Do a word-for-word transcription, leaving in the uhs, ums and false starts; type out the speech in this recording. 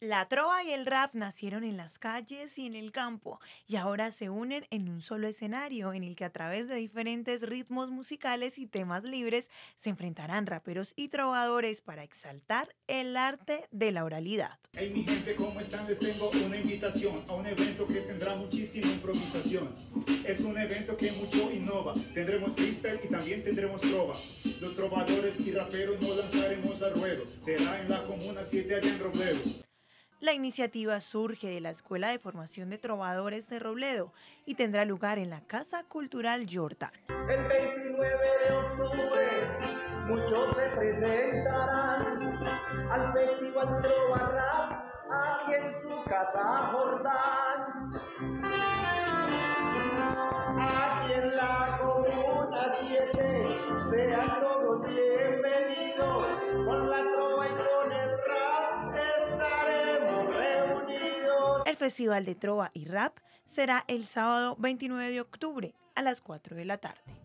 La trova y el rap nacieron en las calles y en el campo y ahora se unen en un solo escenario en el que a través de diferentes ritmos musicales y temas libres se enfrentarán raperos y trovadores para exaltar el arte de la oralidad. Hey mi gente, ¿cómo están? Les tengo una invitación a un evento que tendrá muchísima improvisación. Es un evento que mucho innova. Tendremos freestyle y también tendremos trova. Los trovadores y raperos nos lanzaremos al ruedo. Será en la Comuna siete allá en Robledo. La iniciativa surge de la Escuela de Formación de Trovadores de Robledo y tendrá lugar en la Casa Cultural Jordán. El veintinueve de octubre muchos se presentarán al Festival Trova Rap aquí en su Casa Jordán. Aquí en la Comuna siete sean todos bienvenidos, con la trova y con el rap estaremos reunidos. El Festival de Trova y Rap será el sábado veintinueve de octubre a las cuatro de la tarde.